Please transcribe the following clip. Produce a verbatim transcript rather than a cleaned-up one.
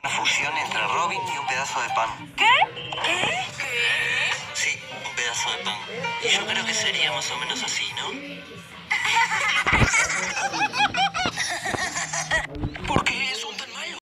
Una fusión entre Robin y un pedazo de pan. ¿Qué? ¿Qué? ¿Qué? Sí, un pedazo de pan. Y yo creo que sería más o menos así, ¿no?